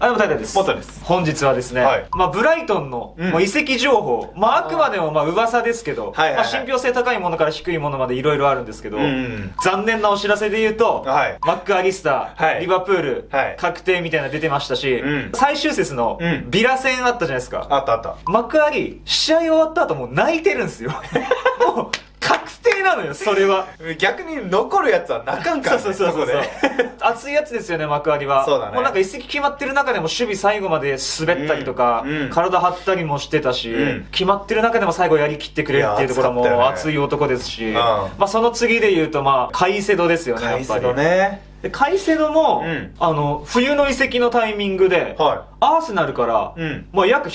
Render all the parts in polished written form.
でも大体です。 元です。 本日はですね、まあブライトンのもう移籍情報、まああくまでもまあ噂ですけど、まあ信憑性高いものから低いものまでいろいろあるんですけど、残念なお知らせで言うと、マックアリスター、リバプール、確定みたいなの出てましたし、最終節のビラ戦あったじゃないですか。 あったあった。 マックアリ、試合終わった後もう泣いてるんですよ。もう確定なのよ、それは。 逆に残るやつは泣かんからね。 そう。熱いやつですよね、幕張は。 そうだね。 もうなんか移籍決まってる中でも守備最後まで滑ったりとか、体張ったりもしてたし、決まってる中でも最後やりきってくれるっていうところも熱い男ですし、まあその次で言うとまあ、カイセドですよね、やっぱり。 カイセドね。 でカイセドも、冬の移籍のタイミングで、アーセナルから、まあ約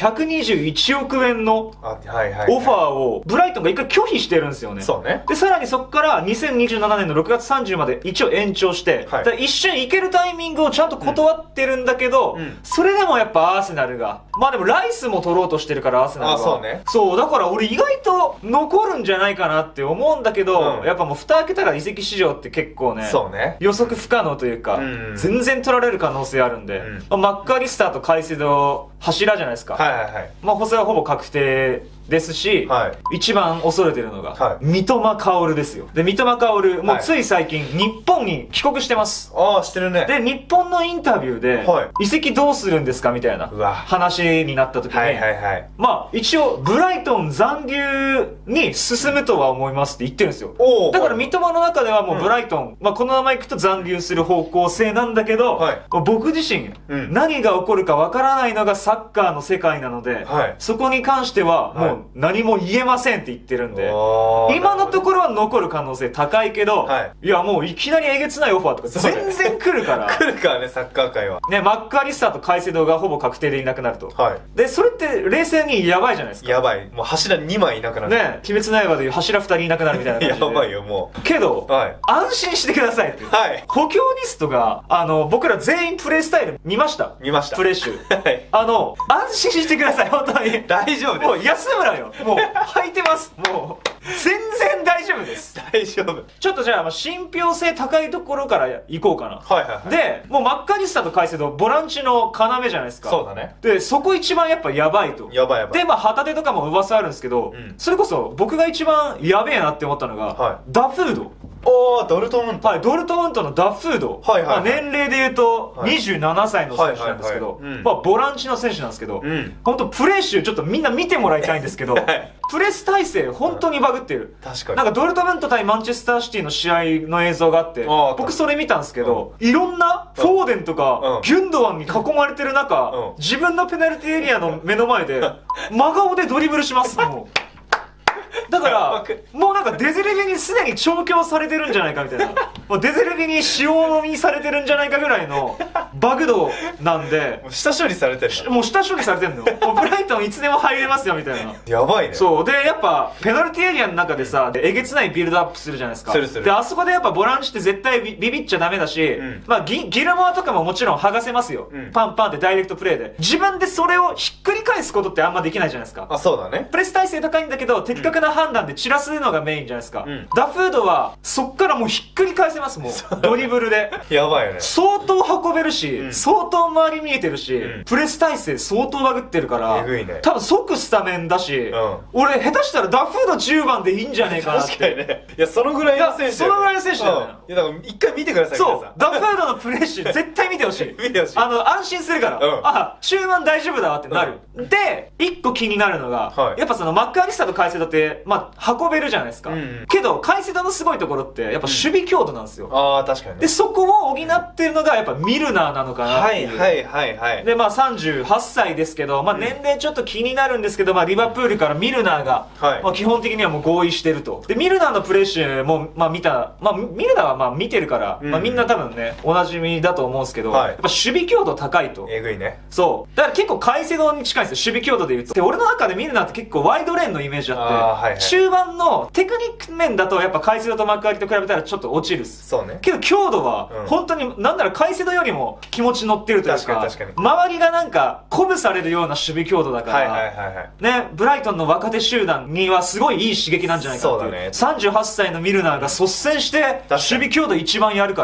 121億円のオファーをブライトンが一回拒否してるんですよね。 そうね。 で、さらにそこから2027年の6月30まで一応延長して、一瞬行けるタイミングをちゃんと断ってるんだけど、それでもやっぱアーセナルが、まあでもライスも取ろうとしてるからアーセナルは。 そうね。 そう、だから俺意外と残るんじゃないかなって思うんだけど、やっぱもう蓋開けたら移籍市場って結構ね、予測不可能というか、全然取られる可能性あるんで、マックアリスターとカイセド柱じゃないですか。まあ補正はほぼ確定ですし、一番恐れてるのが、三笘薫ですよ。で、三笘薫、もうつい最近、日本に帰国してます。 ああ、してるね。 で、日本のインタビューで、移籍どうするんですかみたいな話になった時に、まあ、一応、ブライトン残留に進むとは思いますって言ってるんですよ。だから三笘の中ではもうブライトン、まあ、このまま行くと残留する方向性なんだけど、僕自身、何が起こるかわからないのがサッカーの世界なので、そこに関しては、もう、何も言えませんって言ってるんで、今のところは残る可能性高いけど、いやもういきなりえげつないオファーとか全然来るから。 来るからね、サッカー界は。 ね、マックアリスターとカイセドがほぼ確定でいなくなると。で、それって冷静にやばいじゃないですか。 やばい。もう柱2枚いなくなる。 ね、鬼滅の刃でいう柱2人いなくなるみたいな感じで。 やばいよ、もう。 けど、安心してくださいって。補強リストが、僕ら全員プレイスタイル見ました。 見ました。 プレッシュ。安心してください、本当に。 大丈夫です。 もう安村よ。もう、履いてます。もう、全然大丈夫です。 大丈夫。 ちょっとじゃあ、信憑性高いところから行こうかな。で、もうマッカリスタとカイセド、ボランチの要じゃないですか。 そうだね。 で、そこ一番やっぱやばいと。 やばい。 で、まあ、旗手とかも噂あるんですけど、それこそ僕が一番やべえなって思ったのが、ダフード。 ドルトムント。 ドルトムントのダフード。年齢で言うと、27歳の選手なんですけど、まあ、ボランチの選手なんですけど、本当プレー集ちょっとみんな見てもらいたいんですけど、プレス体制本当にバグってる。 確かに。 なんかドルトムント対マンチェスターシティの試合の映像があって、僕それ見たんですけど、いろんなフォーデンとか、ギュンドワンに囲まれてる中、自分のペナルティエリアの目の前で、真顔でドリブルします、もう。だから、もうなんかデゼレビにすでに調教されてるんじゃないかみたいな。もうデゼレビに塩飲みされてるんじゃないかぐらいのバグ度なんで。 もう下処理されてる。 もう下処理されてんの。もうブライトンいつでも入れますよみたいな。 やばいね。 そう。で、やっぱ、ペナルティエリアの中でさ、えげつないビルドアップするじゃないですか。 するする。 で、あそこでやっぱボランチって絶対ビビっちゃダメだし、まあギルモアとかももちろん剥がせますよ。パンパンってダイレクトプレイで。自分でそれをひっくり返すことってあんまできないじゃないですか。 あ、そうだね。 プレス体制高いんだけど、的確な判断で散らすのがメインじゃないですか。ダフードは、そっからもうひっくり返せます、もう。ドリブルで。 やばいよね。 相当運べるし、相当周り見えてるし、プレス体制相当バグってるから、多分即スタメンだし、俺下手したらダフード10番でいいんじゃねえかなって。 確かにね。いや、そのぐらいの選手。 そのぐらいの選手だよね。 いや、だから一回見てください、 そう。ダフードのプレッシュ絶対見てほしい。 見てほしい。 安心するから。あ、中盤大丈夫だわってなる。で、一個気になるのが、やっぱそのマックアリスタとカイセドって、まあ、運べるじゃないですか。けど、カイセドのすごいところって、やっぱ守備強度なんですよ。 ああ、確かに。 で、そこを補ってるのが、やっぱミルナーなのかなっていう。で、まあ38歳ですけど、まあ年齢ちょっと気になるんですけど、まあリバプールからミルナーが、まあ基本的にはもう合意してると。で、ミルナーのプレッシュも、まあ見た、まあミルナーはまあ見てるから、まあみんな多分ね、おなじみだと思うんですけど、やっぱ守備強度高いと。 えぐいね。 そう。だから結構カイセドに近いんですよ、守備強度で言うと。で、俺の中でミルナーって結構ワイドレーンのイメージあ中盤のテクニック面だとやっぱカイセドと幕張と比べたらちょっと落ちるっす。 そうね。 けど強度は本当になんならカイセドよりも気持ち乗ってるというか、周りがなんか鼓舞されるような守備強度だから、ね、ブライトンの若手集団にはすごいいい刺激なんじゃないかっていう。38歳のミルナーが率先して守備強度一番やるから、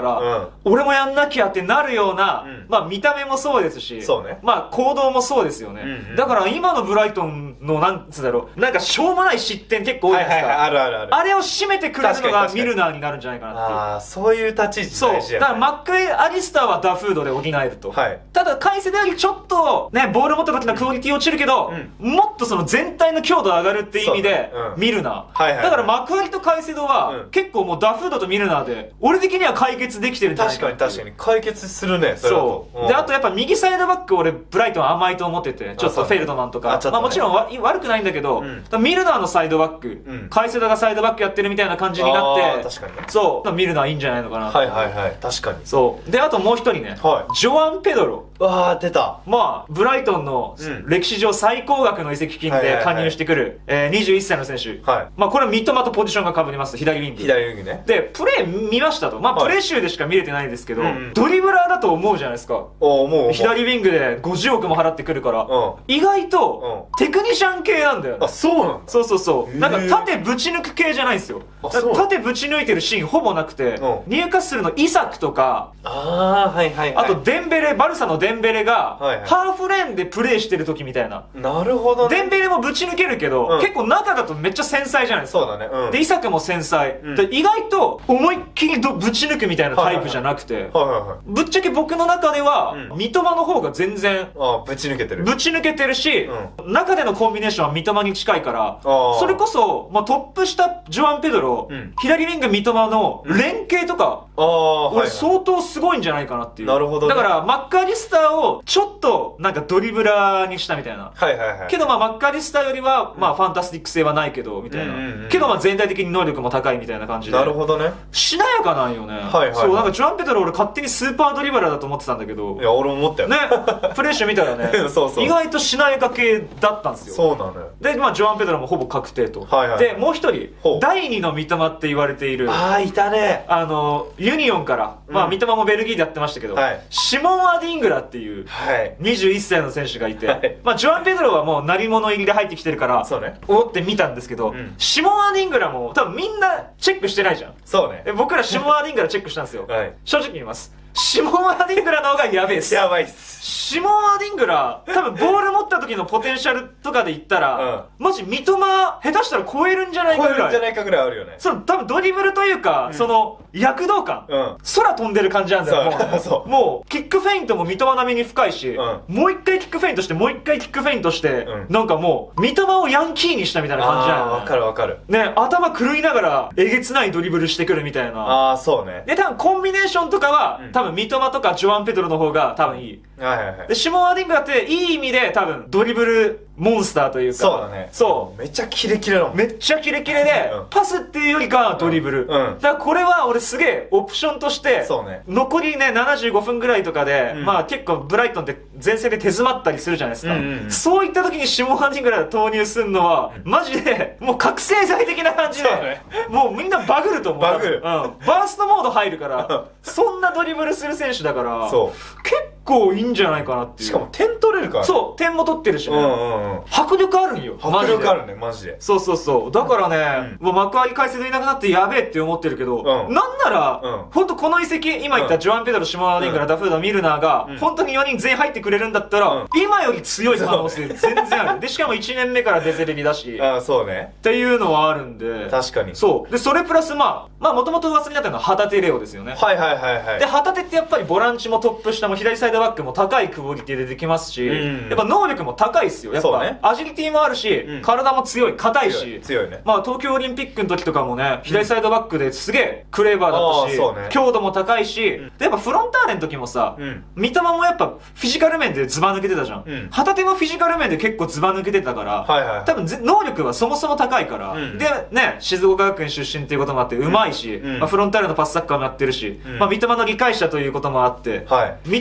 俺もやんなきゃってなるような、まあ見た目もそうですし、まあ行動もそうですよね。だから今のブライトンのなんつうだろう、なんかしょうもない失点結構多いじゃないですか。あれを締めてくれるのがミルナーになるんじゃないかなっていう。 ああ、そういう立ち位置大事やね。 そう。だからマックアリスターはダフードで補えると。ただカイセドよりちょっとね、ボール持った時のクオリティ落ちるけど、もっとその全体の強度上がるっていう意味で、ミルナー。だからマクアリとカイセドは、結構もうダフードとミルナーで、俺的には解決できてるんじゃないかな。 確かに解決するね、それだと。 そう。で、あとやっぱ右サイドバック俺、ブライトン甘いと思ってて、ちょっとフェルドマンとか、まあもちろん悪くないんだけど、ミルナーのサイドバック、カイセドがサイドバックやってるみたいな感じになって、そう、ミルナーいいんじゃないのかな。 確かに。 そう。で、あともう一人ね、ジョアン・ペドロ。 わー、出た。 まあ、ブライトンの歴史上最高額の移籍金で加入してくる、21歳の選手。まあ、これは三笘とポジションが被ります、左ウィング。 左ウィングね。 で、プレー見ましたと。まあ、プレー集でしか見れてないんですけど、ドリブラーだと思うじゃないですか。左ウィングで50億も払ってくるから、意外と、テクニシャン系なんだよね。 あ、そうなんだ。 そうそうそう。なんか縦ぶち抜く系じゃないんですよ。縦ぶち抜いてるシーンほぼなくて、ニューカッスルのイサクとか、あとデンベレ、バルサのデンベレが、ハーフレーンでプレーしてる時みたいな。 なるほどね。 デンベレもぶち抜けるけど、結構中だとめっちゃ繊細じゃないですか。 そうだね。 で、イサクも繊細。意外と思いっきりぶち抜くみたいなタイプじゃなくて、ぶっちゃけ僕の中では、三笘の方が全然、 ぶち抜けてる。 ぶち抜けてるし、中でのコンビネーションは三笘に近いから、それこそ、まあ、トップ下ジョアン・ペドロ、左ウィング三笘の連携とか、俺相当すごいんじゃないかなっていう。 なるほど。 だから、マックアリスターをちょっとなんかドリブラーにしたみたいな。けどまあマックアリスターよりは、まあファンタスティック性はないけど、みたいな。けどまあ全体的に能力も高いみたいな感じで。 なるほどね。 しなやかなんよね。そう、なんかジョアン・ペドロ俺勝手にスーパードリブラーだと思ってたんだけど。 いや、俺も思ったよ。 ね。プレッシュ見たらね。意外としなやか系だったんですよ。 そうなのよ。 で、まあジョアン・ペドロもほぼ確定と。で、もう一人、第二の三笘って言われている。 いたね。 ユニオンから、まあ三笘もベルギーでやってましたけど、シモン・アディングラっていう21歳の選手がいて、まあジョアン・ペドロはもう鳴り物入りで入ってきてるから、おって見たんですけど、シモン・アディングラも多分みんなチェックしてないじゃん。 そうね。 僕らシモン・アディングラチェックしたんですよ。正直言います。シモン・アディングラの方がやべえっす。 やばいっす。 シモン・アディングラ、多分ボール持った時のポテンシャルとかで言ったら、マジ三笘下手したら超えるんじゃないかぐらい。 超えるんじゃないかぐらいあるよね。 そう、多分ドリブルというか、その、躍動感。空飛んでる感じなんだよ、もう、キックフェイントも三笘並みに深いし、もう一回キックフェイントして、もう一回キックフェイントして、なんかもう、三笘をヤンキーにしたみたいな感じなの。 わかるわかる。 ね、頭狂いながら、えげつないドリブルしてくるみたいな。 そうね。 で、多分コンビネーションとかは、多分三笘とかジョアン・ペドロの方が多分いい。で、シモン・アディングラっていい意味で多分ドリブルモンスターというか。 そうだね。 そう。 めっちゃキレキレだもん。 めっちゃキレキレで、パスっていうよりかはドリブル。だからこれは俺すげえオプションとして、残りね、75分ぐらいとかで、まあ結構ブライトンって前線で手詰まったりするじゃないですか。そういった時にシモン・アディングラ投入するのは、マジで、もう覚醒剤的な感じで、もうみんなバグると思う。 バグる。 バーストモード入るから、そんなドリブルする選手だから、結構いいんじゃないかなっていう。 しかも点取れるから。 そう、点も取ってるしね。迫力あるんよ。 迫力あるね、マジで。 そうそうそう。だからね、もう幕張解説いなくなってやべえって思ってるけど、なんなら、ほんとこの移籍、今言ったジョアン・ペドロ、シモン・アディングラ、ダフード、ミルナーが、本当に4人全員入ってくれるんだったら、今より強い可能性全然ある。で、しかも1年目からデゼレビだし、 そうね。 っていうのはあるんで。 確かに。 そう。で、それプラスまあもともと噂になったのは旗手レオですよね。で、旗手ってやっぱりボランチもトップ下も左サイドバックも高いクオリティでできますし、やっぱ能力も高いっすよ。やっぱ、アジリティもあるし、体も強い、硬いし、まあ東京オリンピックの時とかもね、左サイドバックですげえクレーバーだったし、強度も高いし、でやっぱフロンターレの時もさ、三笘もやっぱフィジカル面でズバ抜けてたじゃん。旗手もフィジカル面で結構ズバ抜けてたから、多分能力はそもそも高いから、でね、静岡学園出身っていうこともあって上手いし、フロンターレのパスサッカーもやってるし、三笘の理解者ということもあって、三笘のね、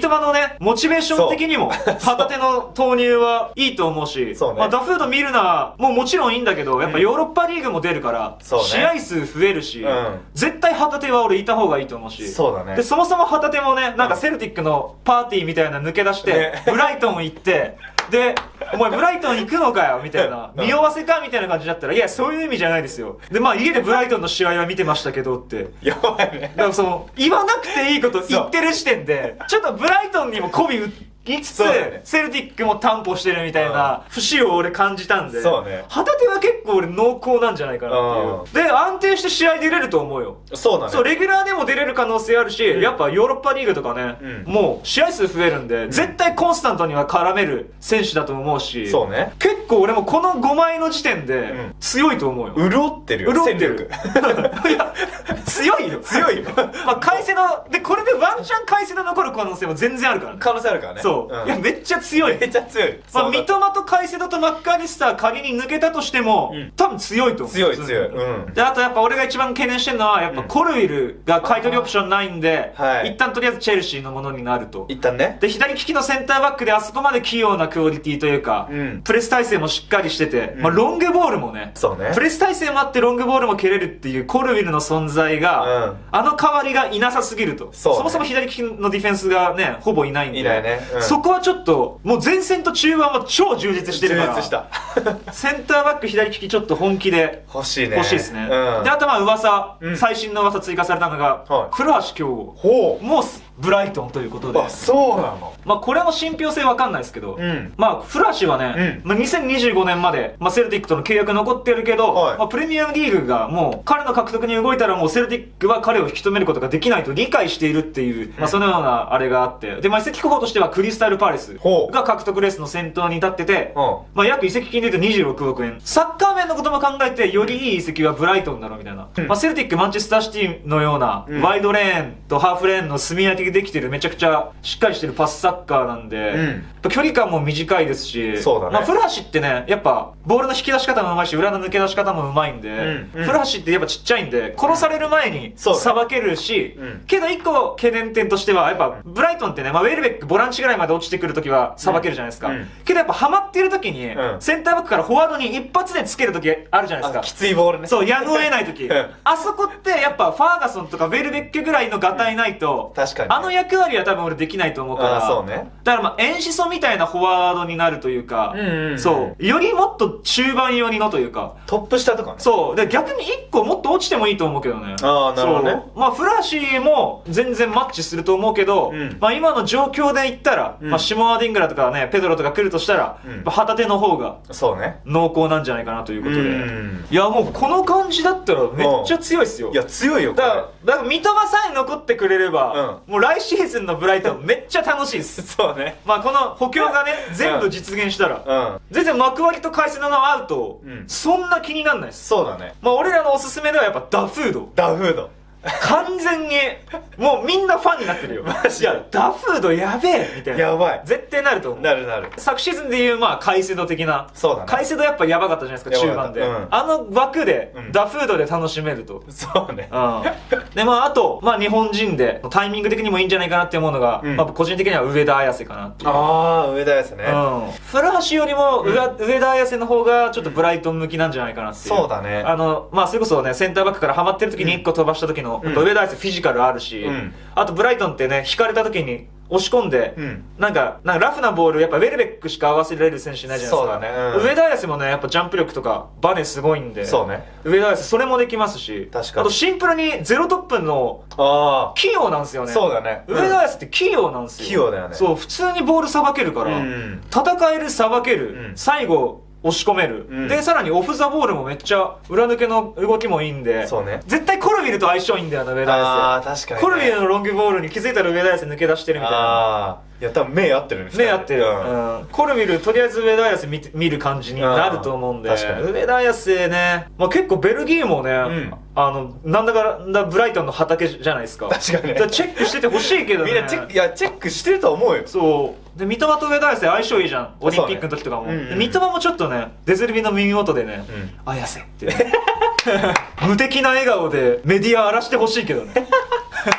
ね、モチベーション的にも、旗手の投入はいいと思うし、まあダフード・ミルナーももちろんいいんだけど、やっぱヨーロッパリーグも出るから、試合数増えるし、絶対旗手は俺いた方がいいと思うし、で、そもそも旗手もね、なんかセルティックのパーティーみたいな抜け出して、ブライトン行って、で、お前ブライトン行くのかよみたいな、匂わせかみたいな感じだったら、いや、そういう意味じゃないですよ。で、まあ家でブライトンの試合は見てましたけどって。 やばいね。 だからその、言わなくていいこと言ってる時点で、ちょっとブライトンにも媚び言いつつ、セルティックも担保してるみたいな節を俺感じたんで、旗手は結構俺濃厚なんじゃないかなっていう。で、安定して試合出れると思うよ。 そうだね。 そう、レギュラーでも出れる可能性あるし、やっぱヨーロッパリーグとかね、もう試合数増えるんで、絶対コンスタントには絡める選手だと思うし、 そうね。 結構俺もこの5枚の時点で強いと思うよ。 潤ってるよ。 潤ってる。いや、強いよ。 強いよ。 まあ、カイセド、で、これでワンチャンカイセド残る可能性も全然あるからね。 可能性あるからね。 そう。いや、めっちゃ強い。 めっちゃ強い。 まあ、三笘とカイセドとマッカーリスター仮に抜けたとしても、多分強いと思う。 強い。 で、あとやっぱ俺が一番懸念してるのは、やっぱコルウィルが買い取りオプションないんで、一旦とりあえずチェルシーのものになると。 一旦ね。 で、左利きのセンターバックであそこまで器用なクオリティというか、プレス体勢もしっかりしてて、まあ、ロングボールもね、プレス体勢もあってロングボールも蹴れるっていうコルウィルの存在が、あの代わりがいなさすぎると。そもそも左利きのディフェンスがね、ほぼいないんで、そこはちょっと、もう前線と中盤は超充実してるから、センターバック左利きちょっと本気で欲しいね。 欲しいですね。で、あとまあ噂、最新の噂追加されたのが、古橋京吾。もうブライトンということで。 あ、そうなの。 まあこれも信憑性わかんないですけど、まあ古橋はね、まあ2025年まで、まあセルティックとの契約残ってるけど、まあプレミアムリーグがもう彼の獲得に動いたらもうセルティックは彼を引き止めることができないと理解しているっていう、まあそのようなあれがあって、で、まあ移籍候補としてはクリスタルパレスが獲得レースの先頭に立ってて、まあ約移籍金で言うと26億円。サッカー面のことも考えて、よりいい移籍はブライトンだろうみたいな。まあセルティック、マンチェスターシティのような、ワイドレーンとハーフレーンの住み分けができてるめちゃくちゃしっかりしてるパスサッカーなんで、距離感も短いですし、まあ古橋ってね、やっぱボールの引き出し方もうまいし、裏の抜け出し方もうまいんで、古橋ってやっぱちっちゃいんで、殺される前にさばけるし、けど一個懸念点としては、やっぱブライトンってね、まあウェルベックボランチぐらいまで落ちてくるときはさばけるじゃないですか。けどやっぱハマってるときに、センターバックからフォワードに一発でつけるときあるじゃないですか。 きついボールね。 そう、やむを得ないとき。あそこってやっぱファーガソンとかウェルベックぐらいのガタイないと、あの役割は多分俺できないと思うから、だからまあエンシソみたいなフォワードになるというか、そう、よりもっと中盤寄りのというか、 トップ下とかね。 そう、で逆に一個もっと落ちてもいいと思うけどね。 ああ、なるほどね。 まあフラッシーも全然マッチすると思うけど、まあ今の状況で言ったら、まあシモアディングラとかね、ペドロとか来るとしたら、旗手の方が濃厚なんじゃないかなということで。いやもうこの感じだったらめっちゃ強いっすよ。 いや強いよ。 だから三笘さえ残ってくれれば、もう来シーズンのブライトンめっちゃ楽しいっす。 そうね。 まあこの補強がね、全部実現したら、全然幕割りとカイセドのアウト、そんな気になんないっす。 そうだね。 まあ俺らのおすすめではやっぱダフード。 ダフード。 完全に、もうみんなファンになってるよ。マジ。いや、ダフードやべえみたいな。 やばい。 絶対なると思う。 なるなる。 昨シーズンでいう、まあ、カイセド的な。 そうだね。 カイセドやっぱやばかったじゃないですか、中盤で。あの枠で、ダフードで楽しめると。 そうね。 で、まあ、あと、まあ、日本人で、タイミング的にもいいんじゃないかなって思うのが、まあ、個人的には上田綺世かなっていう。 ああ、上田綺世ね。 古橋よりも、上田綺世の方が、ちょっとブライトン向きなんじゃないかなっていう。 そうだね。 まあ、それこそね、センターバックからハマってる時に1個飛ばした時の、上田綺世フィジカルあるし、あとブライトンってね、引かれた時に押し込んで、なんかラフなボール、やっぱウェルベックしか合わせられる選手いないじゃないですか。そうだね。上田綺世もね、やっぱジャンプ力とかバネすごいんで、 そうね。 上田綺世それもできますし、 確かに。 あとシンプルにゼロトップの器用なんですよね。 そうだね。 上田綺世って器用なんですよ。 器用だよね。 そう、普通にボールさばけるから、戦える、さばける、最後、押し込める、でさらにオフザボールもめっちゃ裏抜けの動きもいいんで、 そうね、 絶対コルビルと相性いいんだよな、上田綺世。 ああ確かに、ね、 コルビルのロングボールに気づいたら上田綺世抜け出してるみたいな。 ああいや多分目合ってるね。 目合ってる、コルビルとりあえず上田綺世見る感じになると思うんで、上田綺世ね、まあ、結構ベルギーもね、なんだかんだブライトンの畑じゃないですか。 確かにね。 チェックしててほしいけどね。 みんなチェックしてると思うよ。 そうで、三笘と上田綺世相性いいじゃん、オリンピックの時とかも。三笘もちょっとね、デゼルビの耳元でね、綾瀬ってね無敵な笑顔でメディア荒らしてほしいけどね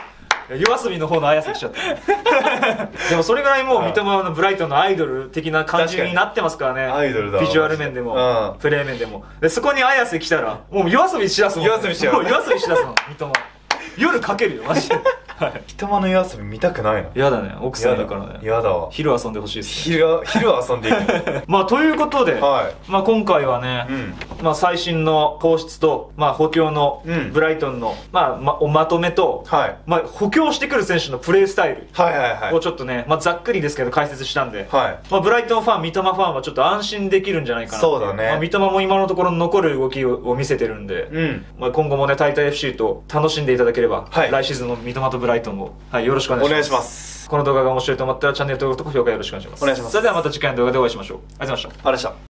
夜遊びの方の綾瀬来ちゃったでもそれぐらいもう三笘のブライトンのアイドル的な感じになってますからね。 アイドルだ。 ビジュアル面でも、プレー面でも。でそこに綾瀬来たらもう夜遊びしだすもん。 夜遊びしちゃう。 もう夜遊びしだすの三笘。夜かけるよマジで。 三笘の夜遊び見たくないの。 やだね、奥さんいるからね。 やだわ。 昼遊んでほしいですね。 昼遊んでいいまあということで、まあ今回はね、まあ最新の放出と、まあ補強のブライトンの、まあまとめと、まあ補強してくる選手のプレースタイルをちょっとね、まあざっくりですけど解説したんで、まあブライトンファン、三笘ファンはちょっと安心できるんじゃないかな。 そうだね。 まあ三笘も今のところ残る動きを見せてるんで、まあ今後もね、タイタ FC と楽しんでいただければ、来シーズンの三笘とブライトンを、よろしくお願いします。 お願いします。 この動画が面白いと思ったらチャンネル登録と高評価よろしくお願いします。お願いします。それではまた次回の動画でお会いしましょう。ありがとうございました。 ありがとうございました。